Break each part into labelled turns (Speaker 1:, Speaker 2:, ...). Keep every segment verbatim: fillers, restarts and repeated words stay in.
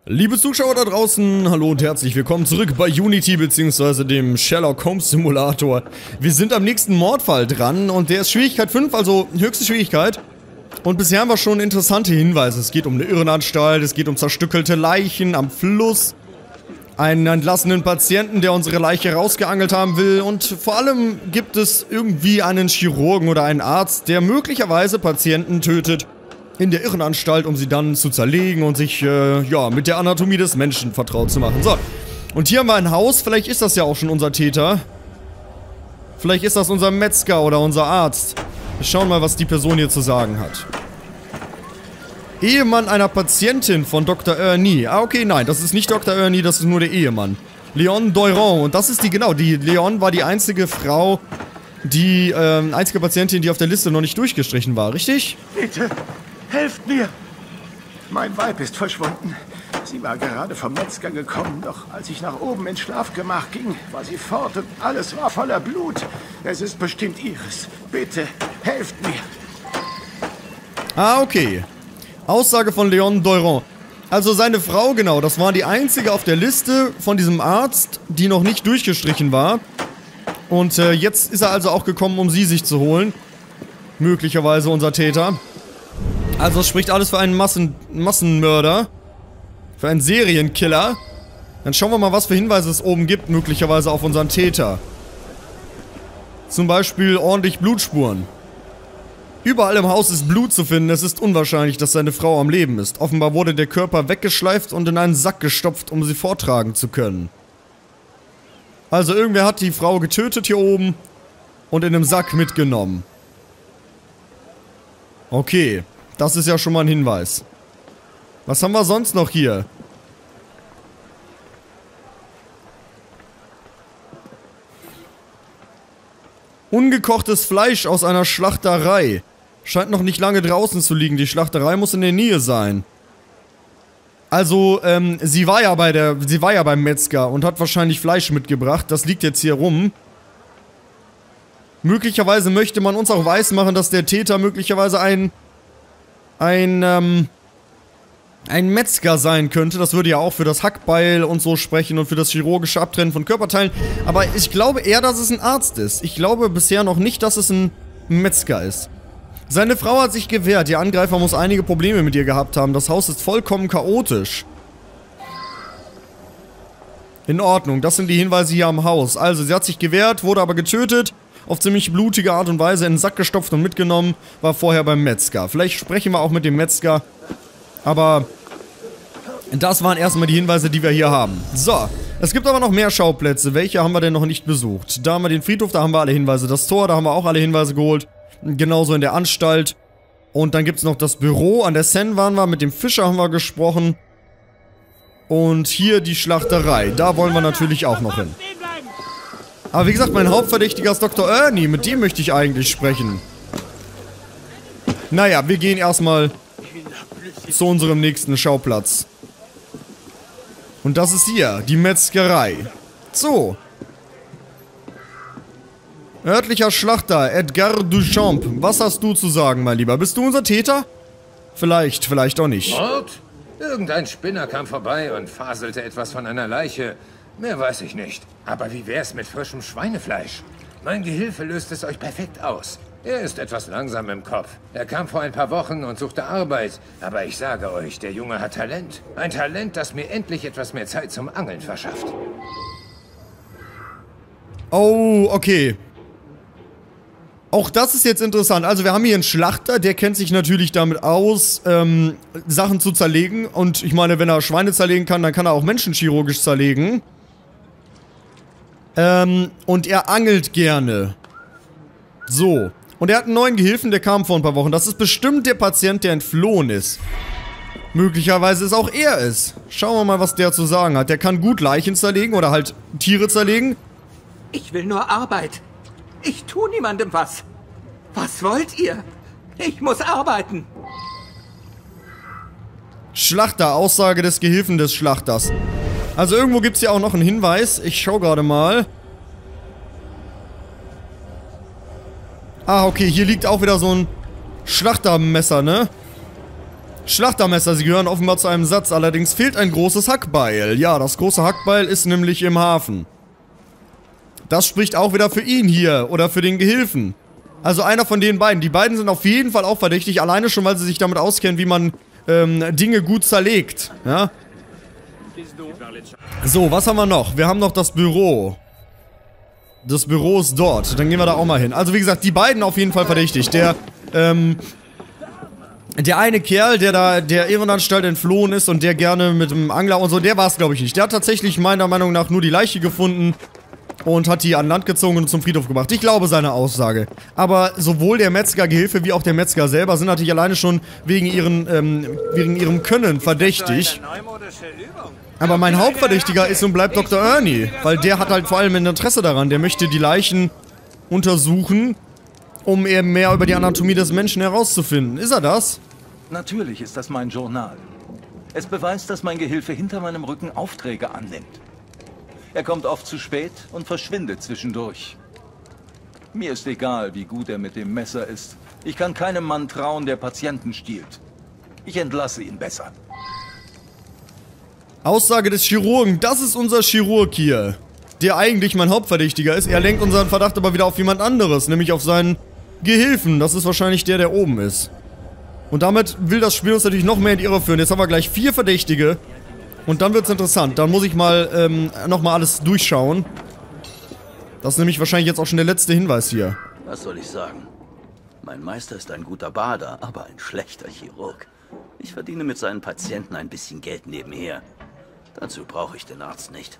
Speaker 1: Liebe Zuschauer da draußen, hallo und herzlich willkommen zurück bei Unity bzw. dem Sherlock Holmes Simulator. Wir sind am nächsten Mordfall dran und der ist Schwierigkeit fünf, also höchste Schwierigkeit. Und bisher haben wir schon interessante Hinweise. Es geht um eine Irrenanstalt, es geht um zerstückelte Leichen am Fluss, einen entlassenen Patienten, der unsere Leiche rausgeangelt haben will, und vor allem gibt es irgendwie einen Chirurgen oder einen Arzt, der möglicherweise Patienten tötet in der Irrenanstalt, um sie dann zu zerlegen und sich, äh, ja, mit der Anatomie des Menschen vertraut zu machen. So, und hier haben wir ein Haus, vielleicht ist das ja auch schon unser Täter. Vielleicht ist das unser Metzger oder unser Arzt. Wir schauen mal, was die Person hier zu sagen hat. Ehemann einer Patientin von Doktor Ernie. Ah, okay, nein, das ist nicht Doktor Ernie, das ist nur der Ehemann. Leon Doiron. Und das ist die, genau, die Leon war die einzige Frau, die, ähm, einzige Patientin, die auf der Liste noch nicht durchgestrichen war, richtig?
Speaker 2: Bitte, helft mir! Mein Weib ist verschwunden. Sie war gerade vom Metzger gekommen, doch als ich nach oben ins Schlafgemach ging, war sie fort und alles war voller Blut. Es ist bestimmt ihres. Bitte, helft mir!
Speaker 1: Ah, okay. Aussage von Leon Doiron. Also seine Frau, genau, das war die einzige auf der Liste von diesem Arzt, die noch nicht durchgestrichen war. Und äh, jetzt ist er also auch gekommen, um sie sich zu holen. Möglicherweise unser Täter. Also es spricht alles für einen Massen Massenmörder. Für einen Serienkiller. Dann schauen wir mal, was für Hinweise es oben gibt, möglicherweise auf unseren Täter. Zum Beispiel ordentlich Blutspuren. Überall im Haus ist Blut zu finden. Es ist unwahrscheinlich, dass seine Frau am Leben ist. Offenbar wurde der Körper weggeschleift und in einen Sack gestopft, um sie vortragen zu können. Also irgendwer hat die Frau getötet hier oben und in einem Sack mitgenommen. Okay, das ist ja schon mal ein Hinweis. Was haben wir sonst noch hier? Ungekochtes Fleisch aus einer Schlachterei. Scheint noch nicht lange draußen zu liegen. Die Schlachterei muss in der Nähe sein. Also, ähm, sie war ja bei der, sie war ja beim Metzger und hat wahrscheinlich Fleisch mitgebracht. Das liegt jetzt hier rum. Möglicherweise möchte man uns auch weismachen, dass der Täter möglicherweise ein, ein, ähm, ein Metzger sein könnte. Das würde ja auch für das Hackbeil und so sprechen und für das chirurgische Abtrennen von Körperteilen. Aber ich glaube eher, dass es ein Arzt ist. Ich glaube bisher noch nicht, dass es ein Metzger ist. Seine Frau hat sich gewehrt. Der Angreifer muss einige Probleme mit ihr gehabt haben. Das Haus ist vollkommen chaotisch. In Ordnung, das sind die Hinweise hier am Haus. Also, sie hat sich gewehrt, wurde aber getötet. Auf ziemlich blutige Art und Weise in den Sack gestopft und mitgenommen. War vorher beim Metzger. Vielleicht sprechen wir auch mit dem Metzger. Aber das waren erstmal die Hinweise, die wir hier haben. So, es gibt aber noch mehr Schauplätze. Welche haben wir denn noch nicht besucht? Da haben wir den Friedhof, da haben wir alle Hinweise. Das Tor, da haben wir auch alle Hinweise geholt. Genauso in der Anstalt. Und dann gibt es noch das Büro. An der Seine waren wir, mit dem Fischer haben wir gesprochen. Und hier die Schlachterei. Da wollen wir natürlich auch noch hin. Aber wie gesagt, mein Hauptverdächtiger ist Doktor Ernie. Mit dem möchte ich eigentlich sprechen. Naja, wir gehen erstmal zu unserem nächsten Schauplatz. Und das ist hier, die Metzgerei. So. Örtlicher Schlachter, Edgar Duchamp. Was hast du zu sagen, mein Lieber? Bist du unser Täter? Vielleicht, vielleicht auch nicht.
Speaker 3: Mord? Irgendein Spinner kam vorbei und faselte etwas von einer Leiche. Mehr weiß ich nicht. Aber wie wär's mit frischem Schweinefleisch? Mein Gehilfe löst es euch perfekt aus. Er ist etwas langsam im Kopf. Er kam vor ein paar Wochen und suchte Arbeit. Aber ich sage euch, der Junge hat Talent. Ein Talent, das mir endlich etwas mehr Zeit zum Angeln verschafft.
Speaker 1: Oh, okay. Auch das ist jetzt interessant. Also wir haben hier einen Schlachter, der kennt sich natürlich damit aus, ähm, Sachen zu zerlegen. Und ich meine, wenn er Schweine zerlegen kann, dann kann er auch Menschen chirurgisch zerlegen. Ähm, und er angelt gerne. So. Und er hat einen neuen Gehilfen, der kam vor ein paar Wochen. Das ist bestimmt der Patient, der entflohen ist. Möglicherweise ist auch er es. Schauen wir mal, was der zu sagen hat. Der kann gut Leichen zerlegen oder halt Tiere zerlegen.
Speaker 4: Ich will nur Arbeit. Ich tue niemandem was. Was wollt ihr? Ich muss arbeiten.
Speaker 1: Schlachter, Aussage des Gehilfen des Schlachters. Also irgendwo gibt es ja auch noch einen Hinweis. Ich schau gerade mal. Ah, okay, hier liegt auch wieder so ein Schlachtermesser, ne? Schlachtermesser, sie gehören offenbar zu einem Satz, allerdings fehlt ein großes Hackbeil. Ja, das große Hackbeil ist nämlich im Hafen. Das spricht auch wieder für ihn hier, oder für den Gehilfen. Also einer von den beiden. Die beiden sind auf jeden Fall auch verdächtig, alleine schon, weil sie sich damit auskennen, wie man ähm, Dinge gut zerlegt. Ja? So, was haben wir noch? Wir haben noch das Büro. Das Büro ist dort. Dann gehen wir da auch mal hin. Also wie gesagt, die beiden auf jeden Fall verdächtig. Der, ähm... Der eine Kerl, der da der Irrenanstalt entflohen ist und der gerne mit dem Angler und so, der war es, glaube ich, nicht. Der hat tatsächlich meiner Meinung nach nur die Leiche gefunden und hat die an Land gezogen und zum Friedhof gebracht. Ich glaube seine Aussage. Aber sowohl der Metzger-Gehilfe wie auch der Metzger selber sind natürlich alleine schon wegen, ihren, ähm, wegen ihrem Können verdächtig. Aber mein Hauptverdächtiger ist und bleibt Doktor Ernie, weil der hat halt vor allem ein Interesse daran. Der möchte die Leichen untersuchen, um eben mehr über die Anatomie des Menschen herauszufinden. Ist er das?
Speaker 5: Natürlich ist das mein Journal. Es beweist, dass mein Gehilfe hinter meinem Rücken Aufträge annimmt. Er kommt oft zu spät und verschwindet zwischendurch. Mir ist egal, wie gut er mit dem Messer ist. Ich kann keinem Mann trauen, der Patienten stiehlt. Ich entlasse ihn besser.
Speaker 1: Aussage des Chirurgen. Das ist unser Chirurg hier, der eigentlich mein Hauptverdächtiger ist. Er lenkt unseren Verdacht aber wieder auf jemand anderes, nämlich auf seinen Gehilfen. Das ist wahrscheinlich der, der oben ist. Und damit will das Spiel uns natürlich noch mehr in die Irre führen. Jetzt haben wir gleich vier Verdächtige. Und dann wird es interessant. Dann muss ich mal ähm, nochmal alles durchschauen. Das ist nämlich wahrscheinlich jetzt auch schon der letzte Hinweis hier.
Speaker 6: Was soll ich sagen? Mein Meister ist ein guter Bader, aber ein schlechter Chirurg. Ich verdiene mit seinen Patienten ein bisschen Geld nebenher. Dazu brauche ich den Arzt nicht.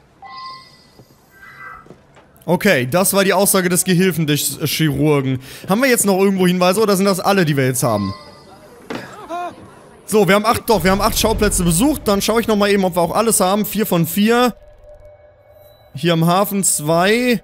Speaker 1: Okay, das war die Aussage des Gehilfen des Chirurgen. Haben wir jetzt noch irgendwo Hinweise oder sind das alle, die wir jetzt haben? So, wir haben acht, doch, wir haben acht Schauplätze besucht. Dann schaue ich nochmal eben, ob wir auch alles haben. Vier von vier. Hier am Hafen zwei.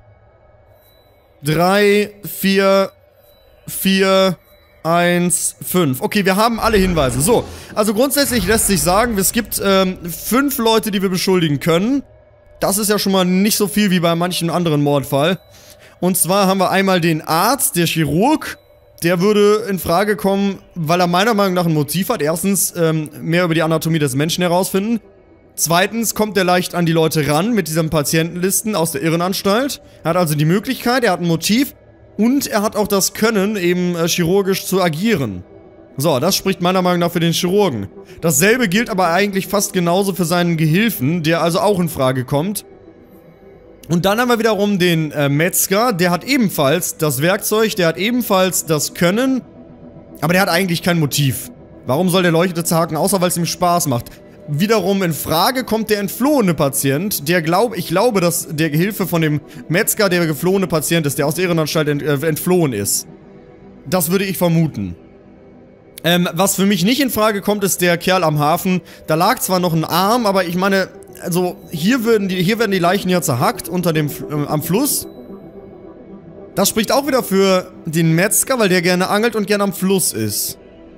Speaker 1: Drei, vier, vier, eins, fünf. Okay, wir haben alle Hinweise. So, also grundsätzlich lässt sich sagen, es gibt ähm, fünf Leute, die wir beschuldigen können. Das ist ja schon mal nicht so viel wie bei manchen anderen Mordfall. Und zwar haben wir einmal den Arzt, der Chirurg. Der würde in Frage kommen, weil er meiner Meinung nach ein Motiv hat. Erstens, ähm, mehr über die Anatomie des Menschen herausfinden. Zweitens kommt er leicht an die Leute ran mit diesen Patientenlisten aus der Irrenanstalt. Er hat also die Möglichkeit, er hat ein Motiv und er hat auch das Können, eben äh, chirurgisch zu agieren. So, das spricht meiner Meinung nach für den Chirurgen. Dasselbe gilt aber eigentlich fast genauso für seinen Gehilfen, der also auch in Frage kommt. Und dann haben wir wiederum den äh, Metzger, der hat ebenfalls das Werkzeug, der hat ebenfalls das Können, aber der hat eigentlich kein Motiv. Warum soll der Leuchte zerhacken, außer weil es ihm Spaß macht? Wiederum in Frage kommt der entflohene Patient, der glaub, ich glaube, dass der Gehilfe von dem Metzger der geflohene Patient ist, der aus der Irrenanstalt ent, äh, entflohen ist. Das würde ich vermuten. Ähm, was für mich nicht in Frage kommt, ist der Kerl am Hafen. Da lag zwar noch ein Arm, aber ich meine, also hier, würden die, hier werden die Leichen ja zerhackt unter dem, äh, am Fluss. Das spricht auch wieder für den Metzger, weil der gerne angelt und gerne am Fluss ist.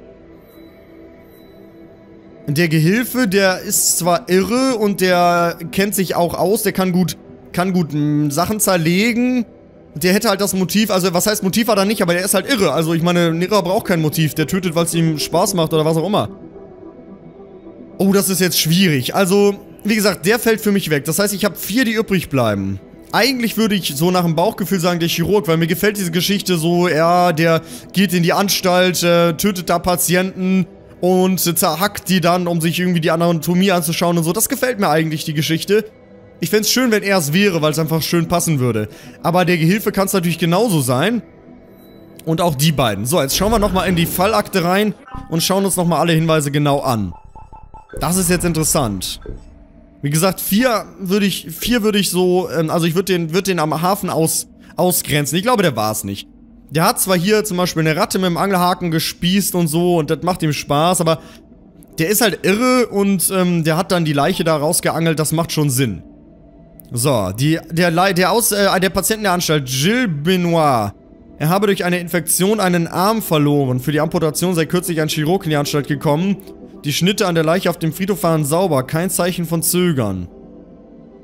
Speaker 1: Der Gehilfe, der ist zwar irre und der kennt sich auch aus, der kann gut, kann gut mh, Sachen zerlegen. Der hätte halt das Motiv, also was heißt Motiv hat er nicht, aber der ist halt irre. Also ich meine, ein Irrer braucht kein Motiv, der tötet, weil es ihm Spaß macht oder was auch immer. Oh, das ist jetzt schwierig. Also, wie gesagt, der fällt für mich weg. Das heißt, ich habe vier, die übrig bleiben. Eigentlich würde ich so nach dem Bauchgefühl sagen, der Chirurg, weil mir gefällt diese Geschichte so, ja, der geht in die Anstalt, äh, tötet da Patienten und zerhackt die dann, um sich irgendwie die Anatomie anzuschauen und so. Das gefällt mir eigentlich, die Geschichte. Ich fände es schön, wenn er es wäre, weil es einfach schön passen würde. Aber der Gehilfe kann es natürlich genauso sein. Und auch die beiden. So, jetzt schauen wir nochmal in die Fallakte rein und schauen uns nochmal alle Hinweise genau an. Das ist jetzt interessant. Wie gesagt, vier würde ich, vier würde ich so, ähm, also ich würde den, würd den am Hafen aus, ausgrenzen. Ich glaube, der war es nicht. Der hat zwar hier zum Beispiel eine Ratte mit dem Angelhaken gespießt und so und das macht ihm Spaß, aber der ist halt irre und ähm, der hat dann die Leiche da rausgeangelt, das macht schon Sinn. So, die, der, der, Aus, äh, der Patient in der Anstalt, Gilles Benoit. Er habe durch eine Infektion einen Arm verloren. Für die Amputation sei kürzlich ein Chirurg in die Anstalt gekommen. Die Schnitte an der Leiche auf dem Friedhof waren sauber. Kein Zeichen von Zögern.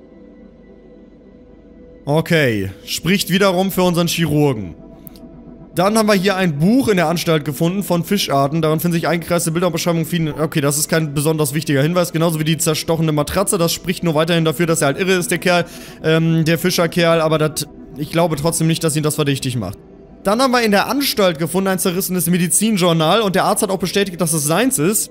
Speaker 1: Okay, spricht wiederum für unseren Chirurgen. Dann haben wir hier ein Buch in der Anstalt gefunden von Fischarten. Darin finden sich eingekreiste Bilder und Beschreibungen vielen... Okay, das ist kein besonders wichtiger Hinweis. Genauso wie die zerstochene Matratze. Das spricht nur weiterhin dafür, dass er halt irre ist, der Kerl. Ähm, der Fischerkerl. Aber das... Ich glaube trotzdem nicht, dass ihn das verdächtig macht. Dann haben wir in der Anstalt gefunden ein zerrissenes Medizinjournal. Und der Arzt hat auch bestätigt, dass es seins ist.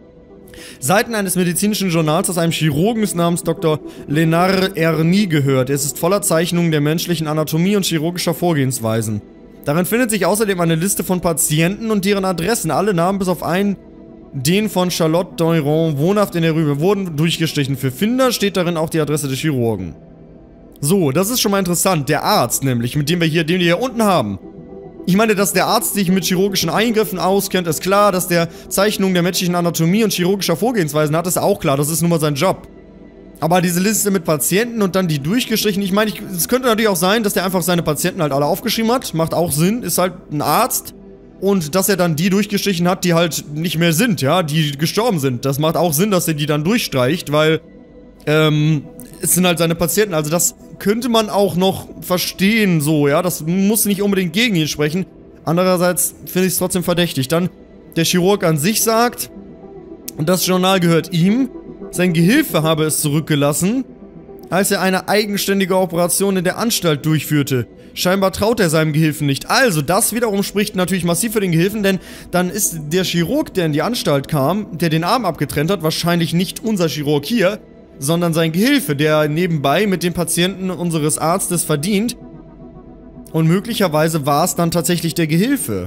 Speaker 1: Seiten eines medizinischen Journals, das einem Chirurgen namens Doktor Lénard Erny gehört. Es ist voller Zeichnungen der menschlichen Anatomie und chirurgischer Vorgehensweisen. Darin findet sich außerdem eine Liste von Patienten und deren Adressen. Alle Namen bis auf einen, den von Charlotte Doiron, wohnhaft in der Rübe, wurden durchgestrichen. Für Finder steht darin auch die Adresse des Chirurgen. So, das ist schon mal interessant. Der Arzt nämlich, mit dem wir hier, den wir hier unten haben. Ich meine, dass der Arzt sich mit chirurgischen Eingriffen auskennt, ist klar. Dass der Zeichnungen der menschlichen Anatomie und chirurgischer Vorgehensweisen hat, ist auch klar. Das ist nun mal sein Job. Aber diese Liste mit Patienten und dann die durchgestrichen, ich meine, ich, es könnte natürlich auch sein, dass der einfach seine Patienten halt alle aufgeschrieben hat. Macht auch Sinn, ist halt ein Arzt. Und dass er dann die durchgestrichen hat, die halt nicht mehr sind, ja, die gestorben sind. Das macht auch Sinn, dass er die dann durchstreicht, weil, ähm, es sind halt seine Patienten. Also das könnte man auch noch verstehen, so, ja. Das muss nicht unbedingt gegen ihn sprechen. Andererseits finde ich es trotzdem verdächtig. Dann der Chirurg an sich sagt, das Journal gehört ihm. Sein Gehilfe habe es zurückgelassen, als er eine eigenständige Operation in der Anstalt durchführte. Scheinbar traut er seinem Gehilfen nicht. Also, das wiederum spricht natürlich massiv für den Gehilfen, denn dann ist der Chirurg, der in die Anstalt kam, der den Arm abgetrennt hat, wahrscheinlich nicht unser Chirurg hier, sondern sein Gehilfe, der nebenbei mit den Patienten unseres Arztes verdient. Und möglicherweise war es dann tatsächlich der Gehilfe.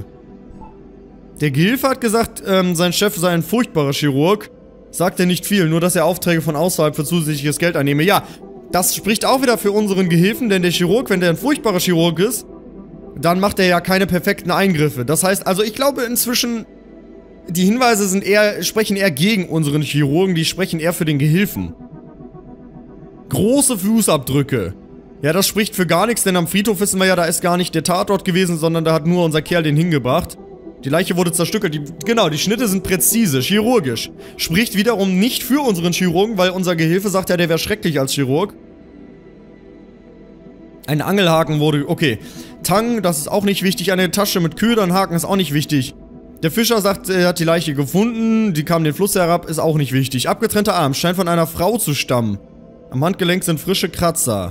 Speaker 1: Der Gehilfe hat gesagt, ähm, sein Chef sei ein furchtbarer Chirurg. Sagt er nicht viel, nur dass er Aufträge von außerhalb für zusätzliches Geld einnehme. Ja, das spricht auch wieder für unseren Gehilfen, denn der Chirurg, wenn der ein furchtbarer Chirurg ist, dann macht er ja keine perfekten Eingriffe. Das heißt, also ich glaube inzwischen, die Hinweise sind eher, sprechen eher gegen unseren Chirurgen, die sprechen eher für den Gehilfen. Große Fußabdrücke. Ja, das spricht für gar nichts, denn am Friedhof wissen wir ja, da ist gar nicht der Tatort gewesen, sondern da hat nur unser Kerl den hingebracht. Die Leiche wurde zerstückelt. Die, genau, die Schnitte sind präzise, chirurgisch. Spricht wiederum nicht für unseren Chirurgen, weil unser Gehilfe sagt ja, der wäre schrecklich als Chirurg. Ein Angelhaken wurde... Okay. Tang, das ist auch nicht wichtig. Eine Tasche mit Ködernhaken ist auch nicht wichtig. Der Fischer sagt, er hat die Leiche gefunden. Die kam den Fluss herab, ist auch nicht wichtig. Abgetrennter Arm, scheint von einer Frau zu stammen. Am Handgelenk sind frische Kratzer.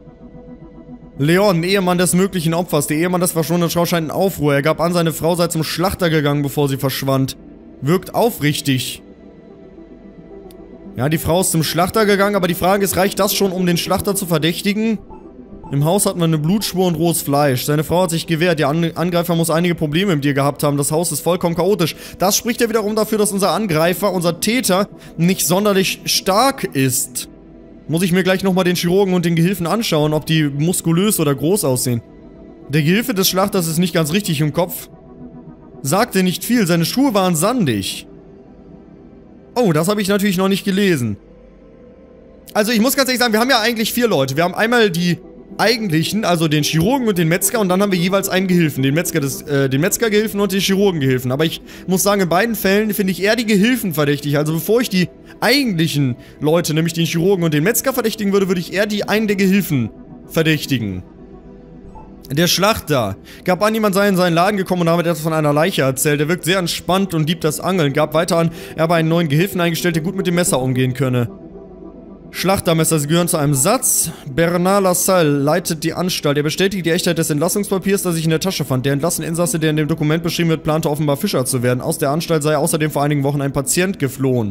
Speaker 1: Leon, Ehemann des möglichen Opfers. Der Ehemann des verschwundenen Frau scheint in Aufruhr. Er gab an, seine Frau sei zum Schlachter gegangen, bevor sie verschwand. Wirkt aufrichtig. Ja, die Frau ist zum Schlachter gegangen, aber die Frage ist, reicht das schon, um den Schlachter zu verdächtigen? Im Haus hatten wir eine Blutspur und rohes Fleisch. Seine Frau hat sich gewehrt. Der An Angreifer muss einige Probleme mit ihr gehabt haben. Das Haus ist vollkommen chaotisch. Das spricht ja wiederum dafür, dass unser Angreifer, unser Täter, nicht sonderlich stark ist. Muss ich mir gleich nochmal den Chirurgen und den Gehilfen anschauen, ob die muskulös oder groß aussehen. Der Gehilfe des Schlachters ist nicht ganz richtig im Kopf. Sagte nicht viel, seine Schuhe waren sandig. Oh, das habe ich natürlich noch nicht gelesen. Also ich muss ganz ehrlich sagen, wir haben ja eigentlich vier Leute. Wir haben einmal die eigentlichen, also den Chirurgen und den Metzger, und dann haben wir jeweils einen Gehilfen. Den Metzger des, äh, den Metzgergehilfen und den Chirurgengehilfen. Aber ich muss sagen, in beiden Fällen finde ich eher die Gehilfen verdächtig. Also bevor ich die eigentlichen Leute, nämlich den Chirurgen und den Metzger verdächtigen würde, würde ich eher die einen der Gehilfen verdächtigen. Der Schlachter gab an, jemand sei in seinen Laden gekommen und habe etwas von einer Leiche erzählt. Er wirkt sehr entspannt und liebt das Angeln. Gab weiter an, er habe einen neuen Gehilfen eingestellt, der gut mit dem Messer umgehen könne. Schlachtermesser, sie gehören zu einem Satz. Bernard Lassalle leitet die Anstalt. Er bestätigt die Echtheit des Entlassungspapiers, das sich in der Tasche fand. Der entlassene Insasse, der in dem Dokument beschrieben wird, plante offenbar Fischer zu werden. Aus der Anstalt sei außerdem vor einigen Wochen ein Patient geflohen.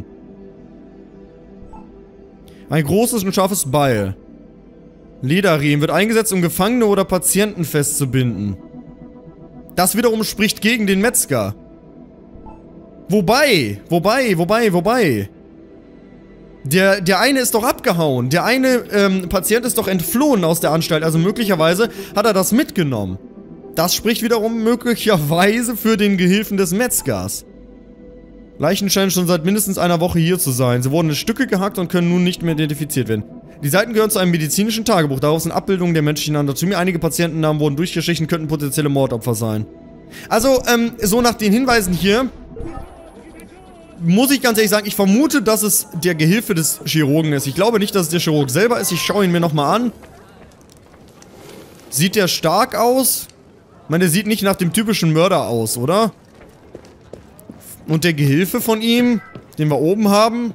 Speaker 1: Ein großes und scharfes Beil. Lederriemen wird eingesetzt, um Gefangene oder Patienten festzubinden. Das wiederum spricht gegen den Metzger. Wobei, wobei, wobei, wobei... Der, der eine ist doch abgehauen. Der eine ähm, Patient ist doch entflohen aus der Anstalt. Also möglicherweise hat er das mitgenommen. Das spricht wiederum möglicherweise für den Gehilfen des Metzgers. Leichen scheinen schon seit mindestens einer Woche hier zu sein. Sie wurden in Stücke gehackt und können nun nicht mehr identifiziert werden. Die Seiten gehören zu einem medizinischen Tagebuch. Darauf sind Abbildungen der menschlichen Anatomie. Einige Patientennamen wurden durchgestrichen, könnten potenzielle Mordopfer sein. Also, ähm, so nach den Hinweisen hier... muss ich ganz ehrlich sagen, ich vermute, dass es der Gehilfe des Chirurgen ist. Ich glaube nicht, dass es der Chirurg selber ist. Ich schaue ihn mir nochmal an. Sieht der stark aus? Ich meine, der sieht nicht nach dem typischen Mörder aus, oder? Und der Gehilfe von ihm, den wir oben haben,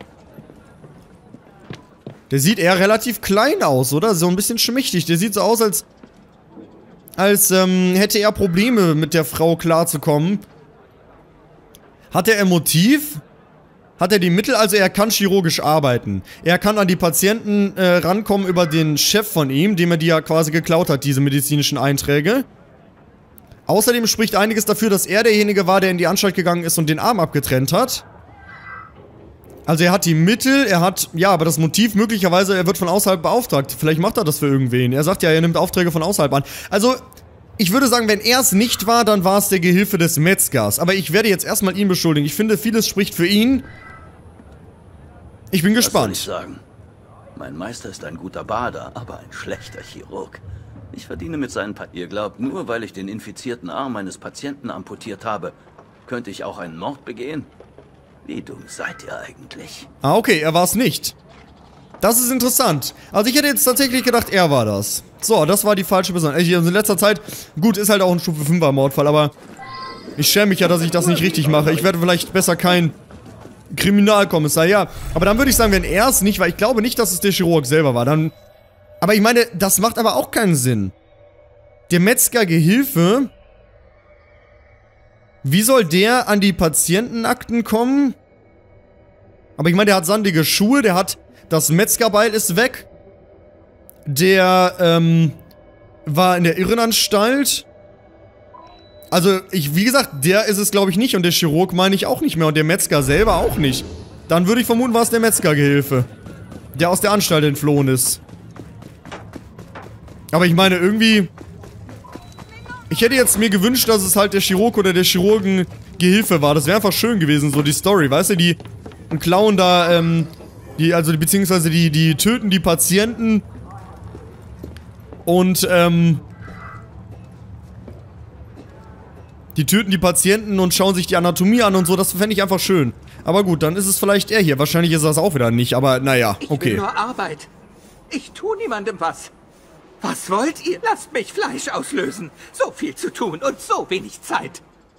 Speaker 1: der sieht eher relativ klein aus, oder? So ein bisschen schmächtig. Der sieht so aus, als als ähm, hätte er Probleme mit der Frau klarzukommen. Hat er ein Motiv? Hat er die Mittel? Also er kann chirurgisch arbeiten. Er kann an die Patienten äh, rankommen über den Chef von ihm, dem er die ja quasi geklaut hat, diese medizinischen Einträge. Außerdem spricht einiges dafür, dass er derjenige war, der in die Anstalt gegangen ist und den Arm abgetrennt hat. Also er hat die Mittel, er hat, ja, aber das Motiv möglicherweise, er wird von außerhalb beauftragt. Vielleicht macht er das für irgendwen. Er sagt ja, er nimmt Aufträge von außerhalb an. Also, ich würde sagen, wenn er es nicht war, dann war es der Gehilfe des Metzgers. Aber ich werde jetzt erstmal ihn beschuldigen. Ich finde, vieles spricht für ihn. Ich bin gespannt.
Speaker 6: Was soll ich sagen? Mein Meister ist ein guter Bader, aber ein schlechter Chirurg. Ich verdiene mit seinen pa- Ihr glaubt, nur weil ich den infizierten Arm meines Patienten amputiert habe, könnte ich auch einen Mord begehen? Wie dumm seid ihr eigentlich?
Speaker 1: Ah, okay, er war es nicht. Das ist interessant. Also ich hätte jetzt tatsächlich gedacht, er war das. So, das war die falsche Person. Also in letzter Zeit, gut, ist halt auch ein Stufe fünfer Mordfall, aber ich schäme mich ja, dass ich das nicht richtig mache. Ich werde vielleicht besser kein Kriminalkommissar, ja. Aber dann würde ich sagen, wenn er es nicht war, ich glaube nicht, dass es der Chirurg selber war, dann... Aber ich meine, das macht aber auch keinen Sinn. Der Metzger-Gehilfe... Wie soll der an die Patientenakten kommen? Aber ich meine, der hat sandige Schuhe, der hat... Das Metzgerbeil ist weg. Der, ähm... war in der Irrenanstalt. Also, ich, wie gesagt, der ist es, glaube ich, nicht. Und der Chirurg meine ich auch nicht mehr. Und der Metzger selber auch nicht. Dann würde ich vermuten, war es der Metzger-Gehilfe. Der aus der Anstalt entflohen ist. Aber ich meine, irgendwie... Ich hätte jetzt mir gewünscht, dass es halt der Chirurg oder der Chirurgen-Gehilfe war. Das wäre einfach schön gewesen, so die Story. Weißt du, die klauen da, ähm, die, also, beziehungsweise die, die töten die Patienten. Und, ähm, die töten die Patienten und schauen sich die Anatomie an und so. Das fände ich einfach schön. Aber gut, dann ist es vielleicht er hier. Wahrscheinlich ist das auch wieder nicht, aber naja, okay.
Speaker 4: Ich will nur Arbeit. Ich tue niemandem was. Was wollt ihr? Lasst mich Fleisch auslösen. So viel zu tun und so wenig Zeit.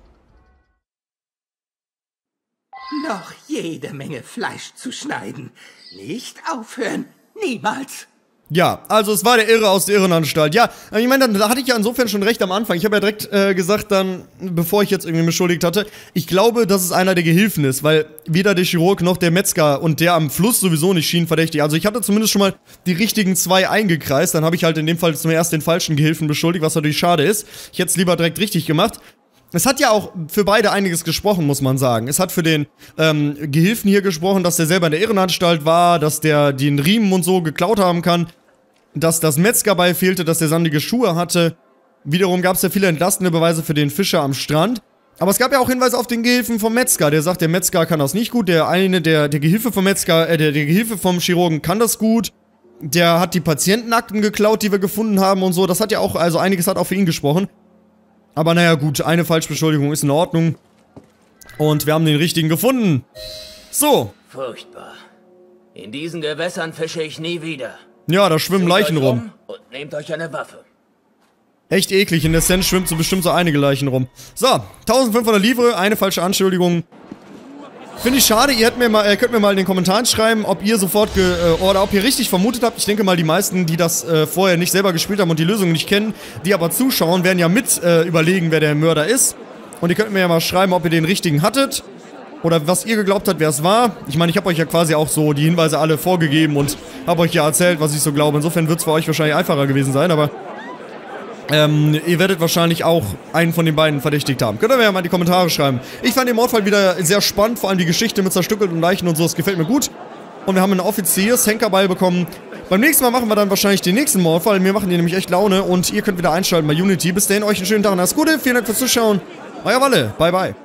Speaker 4: Noch jede Menge Fleisch zu schneiden. Nicht aufhören. Niemals.
Speaker 1: Ja, also es war der Irre aus der Irrenanstalt. Ja, ich meine, da hatte ich ja insofern schon recht am Anfang. Ich habe ja direkt äh, gesagt dann, bevor ich jetzt irgendwie beschuldigt hatte, ich glaube, dass es einer der Gehilfen ist, weil weder der Chirurg noch der Metzger und der am Fluss sowieso nicht schien verdächtig. Also ich hatte zumindest schon mal die richtigen zwei eingekreist, dann habe ich halt in dem Fall zuerst den falschen Gehilfen beschuldigt, was natürlich schade ist. Ich hätte es lieber direkt richtig gemacht. Es hat ja auch für beide einiges gesprochen, muss man sagen. Es hat für den ähm, Gehilfen hier gesprochen, dass der selber in der Irrenanstalt war, dass der den Riemen und so geklaut haben kann, dass das Metzgerbeil fehlte, dass der sandige Schuhe hatte. Wiederum gab es ja viele entlastende Beweise für den Fischer am Strand. Aber es gab ja auch Hinweise auf den Gehilfen vom Metzger. Der sagt, der Metzger kann das nicht gut. Der eine, der, der Gehilfe vom Metzger, äh, der, der Gehilfe vom Chirurgen kann das gut. Der hat die Patientenakten geklaut, die wir gefunden haben und so. Das hat ja auch, also einiges hat auch für ihn gesprochen. Aber naja, gut, eine Falschbeschuldigung ist in Ordnung. Und wir haben den richtigen gefunden. So.
Speaker 7: Furchtbar. In diesen Gewässern fische ich nie wieder.
Speaker 1: Ja, da schwimmen
Speaker 7: Zieht
Speaker 1: Leichen
Speaker 7: euch
Speaker 1: rum.
Speaker 7: um und nehmt euch eine Waffe.
Speaker 1: Echt eklig, in der Szene schwimmt so bestimmt so einige Leichen rum. So, eintausendfünfhundert Livre, eine falsche Anschuldigung. Finde ich schade, ihr, hättet mir mal, ihr könnt mir mal in den Kommentaren schreiben, ob ihr sofort, ge äh, oder ob ihr richtig vermutet habt. Ich denke mal, die meisten, die das äh, vorher nicht selber gespielt haben und die Lösung nicht kennen, die aber zuschauen, werden ja mit äh, überlegen, wer der Mörder ist. Und ihr könnt mir ja mal schreiben, ob ihr den richtigen hattet. Oder was ihr geglaubt habt, wer es war. Ich meine, ich habe euch ja quasi auch so die Hinweise alle vorgegeben und habe euch ja erzählt, was ich so glaube. Insofern wird es für euch wahrscheinlich einfacher gewesen sein, aber ähm, ihr werdet wahrscheinlich auch einen von den beiden verdächtigt haben. Könnt ihr mir ja mal in die Kommentare schreiben. Ich fand den Mordfall wieder sehr spannend, vor allem die Geschichte mit zerstückelten Leichen und so, das gefällt mir gut. Und wir haben einen Offiziers Henkerball bekommen. Beim nächsten Mal machen wir dann wahrscheinlich den nächsten Mordfall. Mir machen die nämlich echt Laune und ihr könnt wieder einschalten bei Unity. Bis dahin, euch einen schönen Tag und alles Gute. Vielen Dank fürs Zuschauen. Euer Walle. Bye, bye.